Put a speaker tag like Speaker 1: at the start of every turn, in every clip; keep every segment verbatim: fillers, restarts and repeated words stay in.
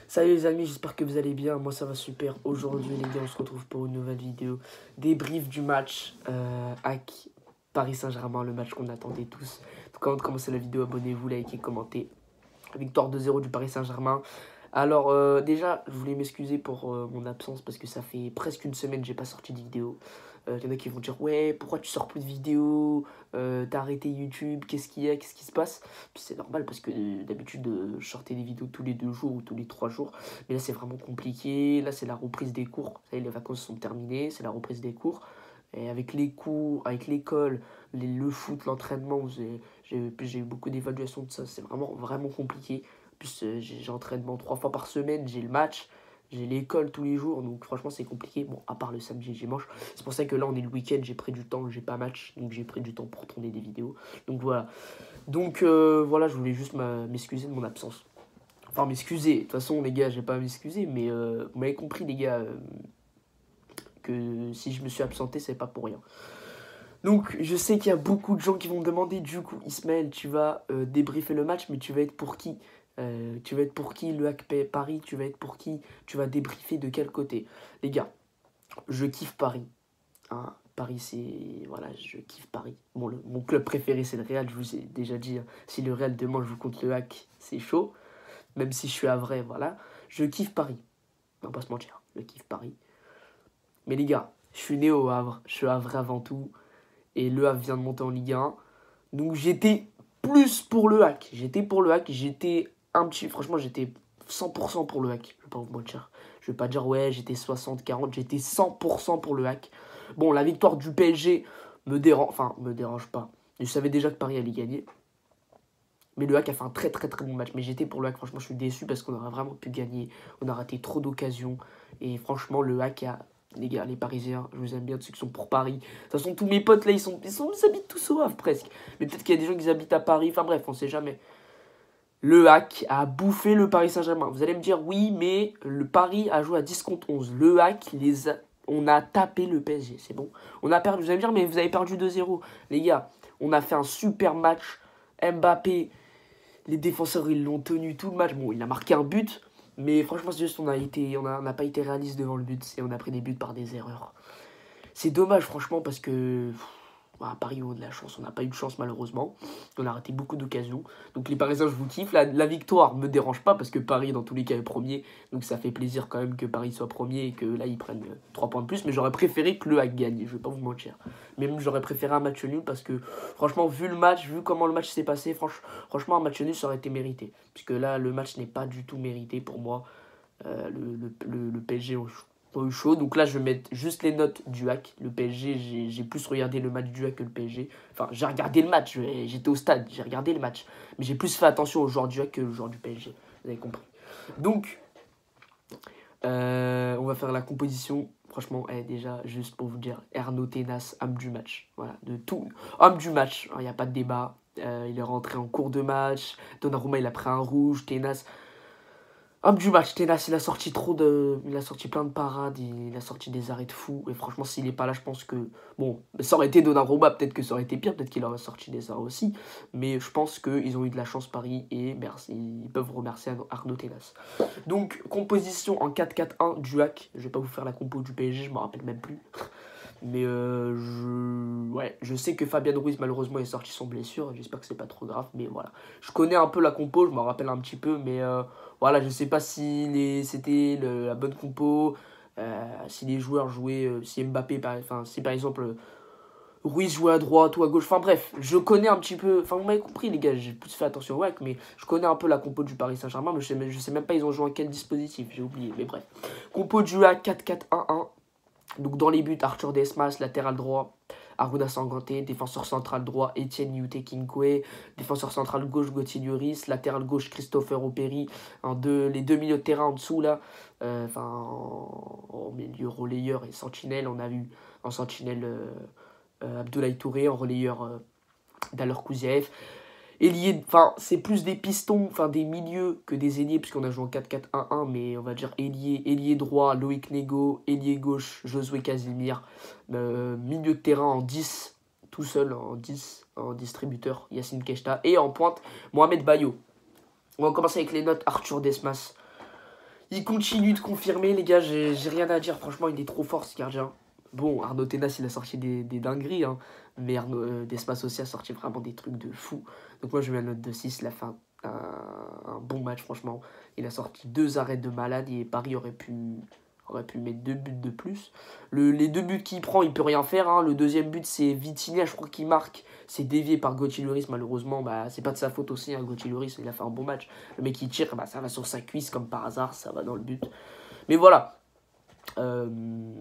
Speaker 1: Salut les amis, j'espère que vous allez bien, moi ça va super. Aujourd'hui les gars, on se retrouve pour une nouvelle vidéo. Débrief du match euh, avec Paris Saint-Germain, le match qu'on attendait tous. Donc avant de commencer la vidéo, abonnez-vous, likez, commentez. Victoire deux zéro du Paris Saint-Germain. Alors euh, déjà, je voulais m'excuser pour euh, mon absence parce que ça fait presque une semaine que j'ai pas sorti de vidéo. Il euh, y en a qui vont dire ouais, pourquoi tu sors plus de vidéos, euh, t'as arrêté YouTube, qu'est-ce qu'il y a, qu'est-ce qui se passe. Puis c'est normal parce que euh, d'habitude euh, je sortais des vidéos tous les deux jours ou tous les trois jours. Mais là c'est vraiment compliqué, là c'est la reprise des cours. Vous savez, les vacances sont terminées, c'est la reprise des cours. Et avec les cours, avec l'école, les, le foot, l'entraînement, j'ai eu beaucoup d'évaluations de ça, c'est vraiment, vraiment compliqué. En plus, euh, j'ai entraînement trois fois par semaine, j'ai le match, j'ai l'école tous les jours, donc franchement c'est compliqué. Bon, à part le samedi et dimanche. C'est pour ça que là on est le week-end, j'ai pris du temps, j'ai pas match, donc j'ai pris du temps pour tourner des vidéos. Donc voilà. Donc euh, voilà, je voulais juste m'excuser de mon absence. Enfin m'excuser, de toute façon les gars, j'ai pas à m'excuser, mais euh, vous m'avez compris les gars, euh, que si je me suis absenté, c'est pas pour rien. Donc, je sais qu'il y a beaucoup de gens qui vont me demander, du coup, Ismaël, tu vas euh, débriefer le match, mais tu vas être pour qui euh, Tu vas être pour qui le H P Paris? Tu vas être pour qui? Tu vas débriefer de quel côté? Les gars, je kiffe Paris. Hein, Paris, c'est... Voilà, je kiffe Paris. Bon, le, mon club préféré, c'est le Real, je vous ai déjà dit. Hein, si le Real demain joue contre le Hack, c'est chaud. Même si je suis à vrai, voilà. Je kiffe Paris. On va pas se mentir, je kiffe Paris. Mais les gars, je suis né au Havre. Je suis Havre avant tout. Et Le Havre vient de monter en Ligue un. Donc j'étais plus pour le hack. J'étais pour le hack. J'étais un petit... Franchement, j'étais cent pour cent pour le hack. Je vais pas vous mentir. Je vais pas dire ouais, j'étais soixante quarante. J'étais cent pour cent pour le hack. Bon, la victoire du P S G me dérange... Enfin, me dérange pas. Je savais déjà que Paris allait gagner. Mais le hack a fait un très très très bon match. Mais j'étais pour le hack. Franchement, je suis déçu parce qu'on aurait vraiment pu gagner. On a raté trop d'occasions. Et franchement, le hack a... Les gars, les Parisiens, je vous aime bien, ceux qui sont pour Paris. De toute façon, tous mes potes là, ils, sont, ils, sont, ils habitent tous au Havre presque. Mais peut-être qu'il y a des gens qui habitent à Paris. Enfin bref, on sait jamais. Le hack a bouffé le Paris Saint-Germain. Vous allez me dire, oui, mais le Paris a joué à dix contre onze. Le hack, les a... on a tapé le P S G, c'est bon. On a perdu, vous allez me dire, mais vous avez perdu deux zéro. Les gars, on a fait un super match. Mbappé, les défenseurs, ils l'ont tenu tout le match. Bon, il a marqué un but. Mais franchement, c'est juste qu'on a été, on n'a pas été réaliste devant le but et on a pris des buts par des erreurs. C'est dommage, franchement, parce que pff, à Paris, on a de la chance. On n'a pas eu de chance, malheureusement. On a raté beaucoup d'occasions. Donc, les Parisiens, je vous kiffe. La, la victoire me dérange pas parce que Paris, dans tous les cas, est premier. Donc, ça fait plaisir quand même que Paris soit premier et que là, ils prennent trois points de plus. Mais j'aurais préféré que le Hack gagne. Je vais pas vous mentir. Même, j'aurais préféré un match nul parce que, franchement, vu le match, vu comment le match s'est passé, franch, franchement, un match nul, ça aurait été mérité. Puisque là, le match n'est pas du tout mérité pour moi. Euh, le, le, le, le P S G ont eu chaud. Donc là, je vais mettre juste les notes du hack. Le P S G, j'ai plus regardé le match du hack que le P S G. Enfin, j'ai regardé le match. J'étais au stade, j'ai regardé le match. Mais j'ai plus fait attention aux joueurs du hack que aux joueurs du P S G. Vous avez compris. Donc, euh, on va faire la composition. Franchement, eh, déjà, juste pour vous dire, Ernaud Tenas, homme du match. Voilà, de tout. Homme du match, il n'y a pas de débat. Euh, il est rentré en cours de match. Donnarumma, il a pris un rouge. Tenas... Homme du match, Tenas, il a sorti trop de... Il a sorti plein de parades, il a sorti des arrêts de fou. Et franchement, s'il n'est pas là, je pense que... Bon, ça aurait été Donnarumma, peut-être que ça aurait été pire, peut-être qu'il aurait sorti des arrêts aussi. Mais je pense qu'ils ont eu de la chance, Paris, et merci, ils peuvent remercier Arnaud Tenas. Donc, composition en quatre quatre un du hack. Je vais pas vous faire la compo du P S G, je m'en rappelle même plus. Mais euh, je... Ouais, je sais que Fabien Ruiz, malheureusement, est sorti sans blessure. J'espère que c'est pas trop grave, mais voilà. Je connais un peu la compo, je m'en rappelle un petit peu, mais euh, voilà, je sais pas si les... c'était la bonne compo, euh, si les joueurs jouaient, euh, si Mbappé, par... enfin, si par exemple euh, Ruiz jouait à droite ou à gauche. Enfin bref, je connais un petit peu, enfin vous m'avez compris les gars, j'ai plus fait attention au hack, mais je connais un peu la compo du Paris Saint-Germain, mais je sais, je sais même pas ils ont joué à quel dispositif, j'ai oublié, mais bref. Compo du hack quatre quatre un un. Donc dans les buts, Arthur Desmas, latéral droit, Aruna Sanganté, défenseur central droit, Etienne Yute Kinkwe, défenseur central gauche, Gauthier Lloris, latéral gauche, Christopher Operi, en deux, les deux milieux de terrain en dessous là, euh, enfin en, en milieu relayeur et sentinelle, on a vu en sentinelle euh, euh, Abdoulaye Touré, en relayeur euh, Daler Kouziaev. Ailier, enfin, c'est plus des pistons, enfin des milieux que des ailiers, puisqu'on a joué en quatre quatre un un, mais on va dire ailier, ailier droit, Loïc Nego, ailier gauche, Josué Casimir, euh, milieu de terrain en dix, tout seul en dix, en distributeur, Yacine Keshta, et en pointe, Mohamed Bayo. On va commencer avec les notes. Arthur Desmas. Il continue de confirmer, les gars. J'ai rien à dire. Franchement, il est trop fort, ce gardien. Bon, Arnaud Tenas, il a sorti des, des dingueries, hein. Mais Arnaud euh, Despas aussi a sorti vraiment des trucs de fou. Donc moi, je mets une note de six. Il a fait un, un, un bon match, franchement. Il a sorti deux arrêts de malade et Paris aurait pu... aurait pu mettre deux buts de plus. Le, les deux buts qu'il prend, il peut rien faire, hein. Le deuxième but, c'est Vitinha, je crois qu'il marque. C'est dévié par Gauthier Lloris, malheureusement. Bah, c'est pas de sa faute aussi, hein. Gauthier Lloris, il a fait un bon match. Le mec, il tire, bah, ça va sur sa cuisse, comme par hasard, ça va dans le but. Mais voilà. Euh...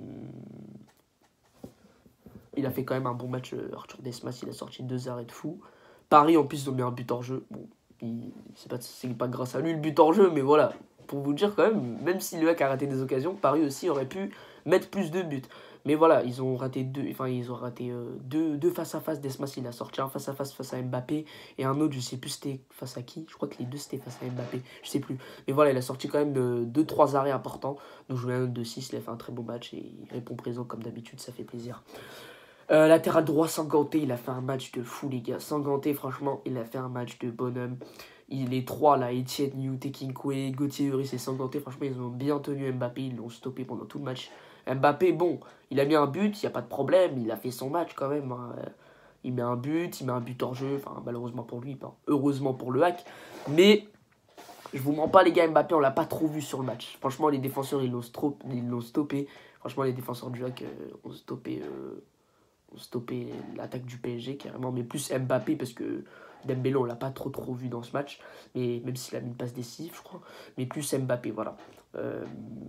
Speaker 1: Il a fait quand même un bon match, euh, Arthur Desmas. Il a sorti deux arrêts de fou. Paris, en plus, ils ont mis un but hors jeu. Bon, c'est pas, pas grâce à lui le but hors jeu, mais voilà. Pour vous dire quand même, même si le Hack a raté des occasions, Paris aussi aurait pu mettre plus de buts. Mais voilà, ils ont raté deux, enfin ils ont raté euh, deux, deux face à face. Desmas, il a sorti un face à face face à Mbappé et un autre, je sais plus c'était face à qui. Je crois que les deux c'était face à Mbappé, je sais plus. Mais voilà, il a sorti quand même euh, deux trois arrêts importants. Donc je mets un note de six, il a fait un très bon match et il répond présent comme d'habitude, ça fait plaisir. Euh, latéral droit, Sanganté, il a fait un match de fou, les gars. Sanganté, franchement, il a fait un match de bonhomme. Il est trois là, Etienne, Newté, Kinkoué, Gauthier Lloris et Sanganté. Franchement, ils ont bien tenu Mbappé, ils l'ont stoppé pendant tout le match. Mbappé, bon, il a mis un but, il n'y a pas de problème, il a fait son match quand même. Hein. Il met un but, il met un but hors jeu, enfin, malheureusement pour lui, pas heureusement pour le Hack. Mais, je vous mens pas, les gars, Mbappé, on l'a pas trop vu sur le match. Franchement, les défenseurs, ils l'ont stoppé. Franchement, les défenseurs du Hack euh, ont stoppé. Euh, stopper l'attaque du P S G carrément, mais plus Mbappé parce que Dembélé on l'a pas trop trop vu dans ce match, mais même s'il a mis une passe décisive je crois, mais plus Mbappé, voilà. Euh,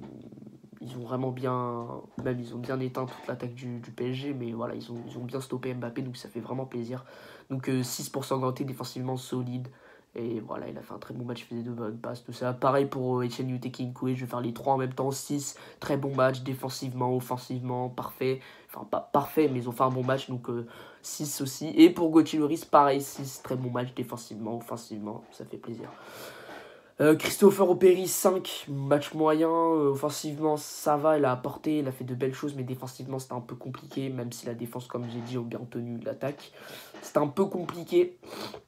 Speaker 1: ils ont vraiment bien, même ils ont bien éteint toute l'attaque du, du P S G, mais voilà, ils ont, ils ont bien stoppé Mbappé, donc ça fait vraiment plaisir. Donc euh, six pour cent ganté, défensivement solide. Et voilà, il a fait un très bon match, il faisait de bonnes passes, tout ça. Pareil pour euh, Etienne, Newté, Kinkoué, je vais faire les trois en même temps. six, très bon match, défensivement, offensivement, parfait. Enfin, pas parfait, mais ils ont fait un bon match, donc euh, six aussi. Et pour Gauthier Lloris, pareil, six, très bon match, défensivement, offensivement, ça fait plaisir. Euh, Christopher Opéry, cinq, match moyen, euh, offensivement ça va, il a apporté, il a fait de belles choses, mais défensivement c'était un peu compliqué, même si la défense, comme j'ai dit, ont bien tenu l'attaque. C'était un peu compliqué.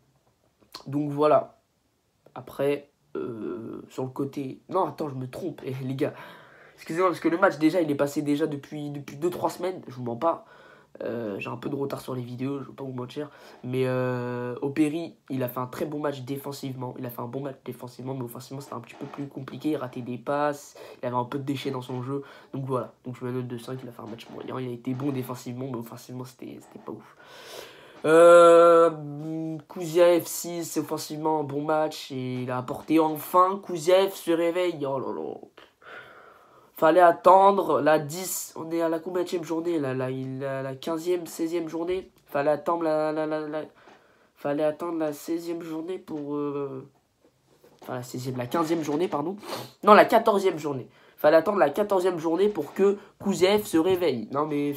Speaker 1: Donc voilà. Après, euh, sur le côté... Non, attends, je me trompe, eh, les gars. Excusez-moi, parce que le match, déjà, il est passé déjà depuis depuis deux trois semaines. Je vous mens pas. Euh, J'ai un peu de retard sur les vidéos, je vais pas vous mentir. Mais euh, Opéry, il a fait un très bon match défensivement. Il a fait un bon match défensivement, mais offensivement, c'était un petit peu plus compliqué. Il ratait des passes, il avait un peu de déchets dans son jeu. Donc voilà. Donc je mets une note de cinq, il a fait un match moyen. Il a été bon défensivement, mais offensivement, c'était pas ouf. Euh, Kouziaev six, offensivement un bon match et il a apporté enfin. Kouziaev se réveille. Oh là là. Fallait attendre la dix. On est à la combienième journée là, là il a la quinzième, seizième journée. Fallait attendre la, la, la, la Fallait attendre la seizième journée pour euh... enfin la seizième, la quinzième journée pardon. Non, la quatorzième journée. Fallait attendre la quatorzième journée pour que Kouziaev se réveille. Non mais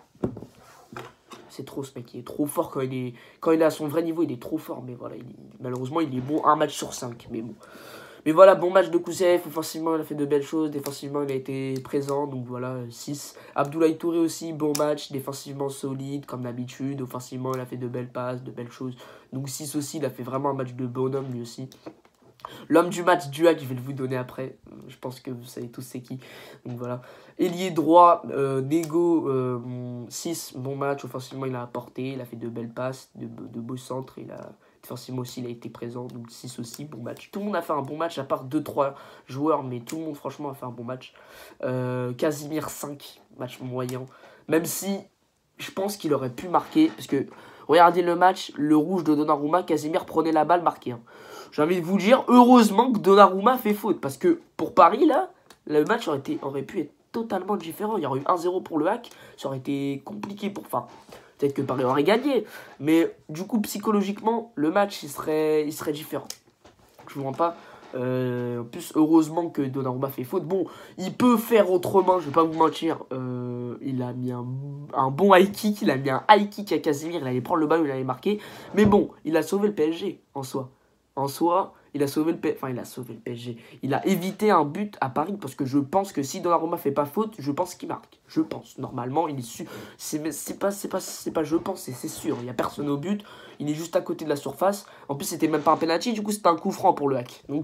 Speaker 1: c'est trop, ce mec, il est trop fort quand il est, quand il est à son vrai niveau, il est trop fort. Mais voilà, il, malheureusement, il est bon un match sur cinq. Mais bon. Mais voilà, bon match de Kouziaev. Offensivement, il a fait de belles choses. Défensivement, il a été présent. Donc voilà, six. Abdoulaye Touré aussi, bon match. Défensivement solide, comme d'habitude. Offensivement, il a fait de belles passes, de belles choses. Donc six aussi, il a fait vraiment un match de bonhomme lui aussi. L'homme du match du Hack, je vais le vous donner après. Je pense que vous savez tous c'est qui. Donc voilà. Ailier droit, euh, Nego, euh, six, bon match. Offensivement, il a apporté. Il a fait de belles passes, de, de beaux centres. Il a, défensivement aussi, il a été présent. Donc six aussi, bon match. Tout le monde a fait un bon match, à part deux trois joueurs. Mais tout le monde, franchement, a fait un bon match. Euh, Casimir, cinq, match moyen. Même si je pense qu'il aurait pu marquer. Parce que, regardez le match, le rouge de Donnarumma, Casimir prenait la balle, marqué. Hein. J'ai envie de vous dire, heureusement que Donnarumma fait faute. Parce que pour Paris, là, le match aurait, été, aurait pu être totalement différent. Il y aurait eu un zéro pour le Hack. Ça aurait été compliqué pour... Enfin, peut-être que Paris aurait gagné. Mais du coup, psychologiquement, le match, il serait, il serait différent. Je vous rends pas. Euh, en plus, heureusement que Donnarumma fait faute. Bon, il peut faire autrement, je vais pas vous mentir. Euh, il a mis un, un bon high kick. Il a mis un high kick à Casemir. Il allait prendre le ballon, il allait marquer. Mais bon, il a sauvé le P S G en soi. En soi, il a sauvé le P... enfin, il a sauvé le P S G. Il a évité un but à Paris parce que je pense que si Donnarumma fait pas faute, je pense qu'il marque. Je pense. Normalement, il est sûr. C'est pas, c'est pas, c'est pas, je pense, c'est sûr. Il y a personne au but. Il est juste à côté de la surface. En plus, c'était même pas un penalty. Du coup, c'était un coup franc pour le Hack. Donc,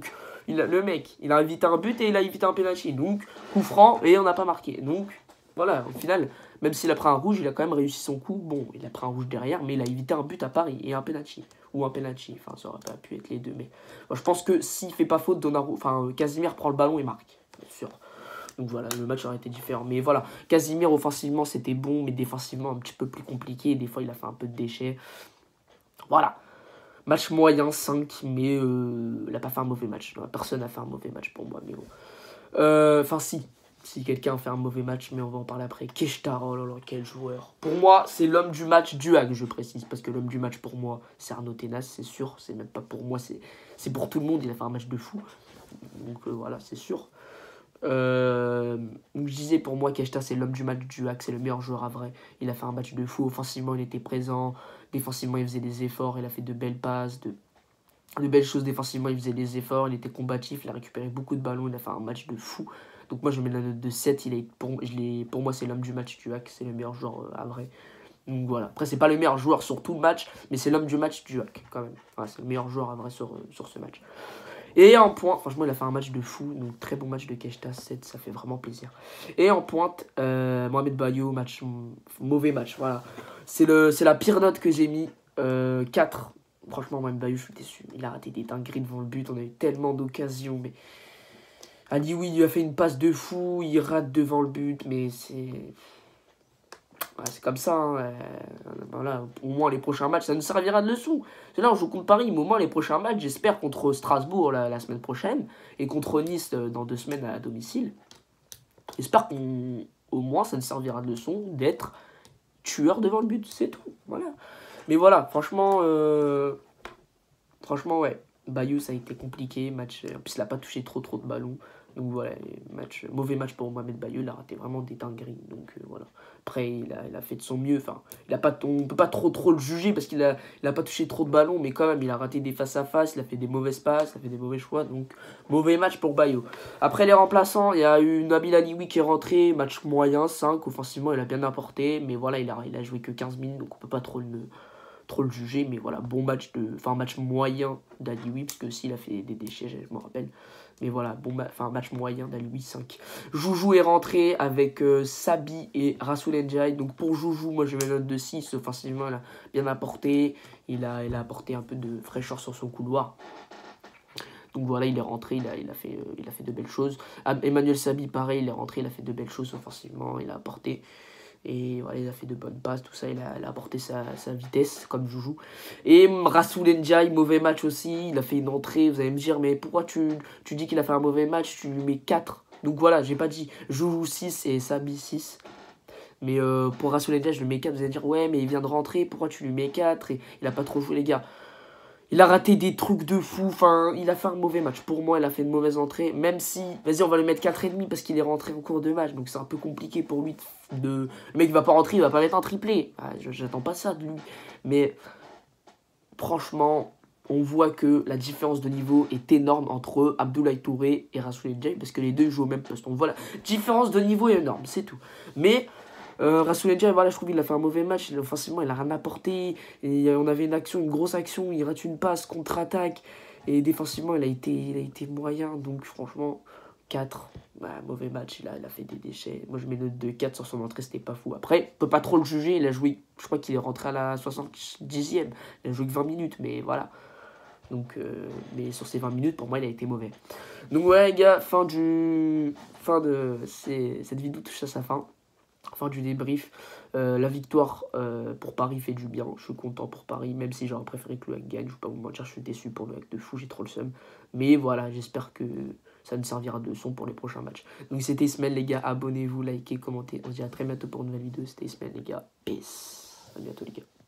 Speaker 1: il a, le mec, il a évité un but et il a évité un penalty. Donc, coup franc et on n'a pas marqué. Donc, voilà, au final, même s'il a pris un rouge, il a quand même réussi son coup. Bon, il a pris un rouge derrière, mais il a évité un but à Paris et un penalty. Ou un penalty, enfin, ça aurait pas pu être les deux. Mais bon, je pense que s'il fait pas faute, Donnarumma, enfin, Casimir prend le ballon et marque, bien sûr. Donc voilà, le match aurait été différent. Mais voilà, Casimir, offensivement, c'était bon, mais défensivement, un petit peu plus compliqué. Des fois, il a fait un peu de déchets. Voilà. Match moyen, cinq, mais euh, il n'a pas fait un mauvais match. Personne n'a fait un mauvais match pour moi, mais bon. Enfin, euh, si. Si quelqu'un a fait un mauvais match, mais on va en parler après. Keshta, oh là là, quel joueur. Pour moi, c'est l'homme du match du Hague, je précise. Parce que l'homme du match, pour moi, c'est Arnaud Tenas, c'est sûr. C'est même pas pour moi, c'est pour tout le monde. Il a fait un match de fou. Donc euh, voilà, c'est sûr. Euh, je disais pour moi Keshta c'est l'homme du match du Hague, c'est le meilleur joueur à vrai. Il a fait un match de fou, offensivement il était présent, défensivement il faisait des efforts, il a fait de belles passes, de, de belles choses défensivement, il faisait des efforts, il était combatif, il a récupéré beaucoup de ballons, il a fait un match de fou. Donc moi je mets la note de sept, il est, pour, je pour moi c'est l'homme du match du Hague, c'est le meilleur joueur euh, à vrai. Donc voilà, après c'est pas le meilleur joueur sur tout le match, mais c'est l'homme du match du Hague quand même. Enfin, c'est le meilleur joueur à vrai sur, euh, sur ce match. Et en pointe, franchement, il a fait un match de fou. Donc, très bon match de Keshta, sept, ça fait vraiment plaisir. Et en pointe, euh, Mohamed Bayo, match, mauvais match, voilà. C'est la pire note que j'ai mis, euh, quatre. Franchement, Mohamed Bayo, je suis déçu. Il a raté des dingueries devant le but. On a eu tellement d'occasions, mais... Ali, oui, il lui a fait une passe de fou. Il rate devant le but, mais c'est... Ouais, c'est comme ça, hein. euh, voilà. Au moins les prochains matchs, ça nous servira de leçon. C'est là on joue contre Paris, mais au moins les prochains matchs, j'espère contre Strasbourg la, la semaine prochaine, et contre Nice euh, dans deux semaines à domicile. J'espère qu'au moins ça nous servira de leçon d'être tueur devant le but, c'est tout, voilà. Mais voilà, franchement, euh, franchement ouais, Bayo ça a été compliqué, match, en plus il n'a pas touché trop trop de ballons. Donc voilà, match, mauvais match pour Mohamed Bayo, il a raté vraiment des dingueries. Donc euh, voilà. Après, il a, il a fait de son mieux. Enfin, il a pas, on ne peut pas trop trop le juger parce qu'il a, il a pas touché trop de ballons, mais quand même, il a raté des face-à-face, il a fait des mauvaises passes, il a fait des mauvais choix. Donc, mauvais match pour Bayo. Après, les remplaçants, il y a eu Nabil Alioui qui est rentré, match moyen, cinq. Offensivement, il a bien apporté, mais voilà, il a, il a joué que quinze minutes, donc on peut pas trop le, trop le juger. Mais voilà, bon match, de, enfin, match moyen d'Alioui, parce que s'il a fait des déchets, je me rappelle. Mais voilà, bon, enfin, match moyen d'Alioui, cinq. Joujou est rentré avec euh, Sabi et Rassoul Ndiaye. Donc pour Joujou, moi je mets une note de six. Offensivement, il a bien apporté. Il a, il a apporté un peu de fraîcheur sur son couloir. Donc voilà, il est rentré, il a, il a, fait, euh, il a fait de belles choses. Emmanuel Sabi, pareil, il est rentré, il a fait de belles choses offensivement. Il a apporté. Et voilà, il a fait de bonnes passes, tout ça, il a, il a apporté sa, sa vitesse comme Joujou. Et Rassoul Ndiaye, mauvais match aussi, il a fait une entrée, vous allez me dire, mais pourquoi tu, tu dis qu'il a fait un mauvais match, tu lui mets quatre. Donc voilà, j'ai pas dit Joujou six et Sabi six. Mais euh, pour Rassoul Ndiaye, je lui mets quatre, vous allez dire, ouais, mais il vient de rentrer, pourquoi tu lui mets quatre et il a pas trop joué, les gars. Il a raté des trucs de fou, enfin, il a fait un mauvais match. Pour moi, il a fait une mauvaise entrée, même si, vas-y, on va lui mettre quatre virgule cinq parce qu'il est rentré en cours de match, donc c'est un peu compliqué pour lui de... Le mec, il va pas rentrer, il va pas mettre un triplé. Ah, j'attends pas ça de lui. Mais, franchement, on voit que la différence de niveau est énorme entre Abdoulaye Touré et Rassoul Ndiaye, parce que les deux jouent au même poste. Donc voilà, différence de niveau est énorme, c'est tout. Mais... Euh, Rassoul Ndiaye, voilà, je trouve qu'il a fait un mauvais match. Offensivement, il a rien apporté. Et on avait une action, une grosse action. Il rate une passe, contre-attaque. Et défensivement, il a été, il a été moyen. Donc, franchement, quatre. Bah, mauvais match. Il a, il a fait des déchets. Moi, je mets note de quatre sur son entrée. C'était pas fou. Après, on peut pas trop le juger. Il a joué, je crois qu'il est rentré à la soixante-dixième. Il a joué que vingt minutes. Mais voilà. Donc, euh, mais sur ces vingt minutes, pour moi, il a été mauvais. Donc, ouais, les gars, fin du. Fin de. Cette vidéo touche à sa fin. Fin du débrief, euh, la victoire euh, pour Paris fait du bien, je suis content pour Paris, même si j'aurais préféré que le Hague gagne, je vais pas vous mentir, je suis déçu pour le Hague de fou, j'ai trop le seum, mais voilà, j'espère que ça nous servira de leçon pour les prochains matchs. Donc c'était Ismaël les gars, abonnez-vous, likez, commentez, on se dit à très bientôt pour une nouvelle vidéo, c'était Ismaël les gars, peace, à bientôt les gars.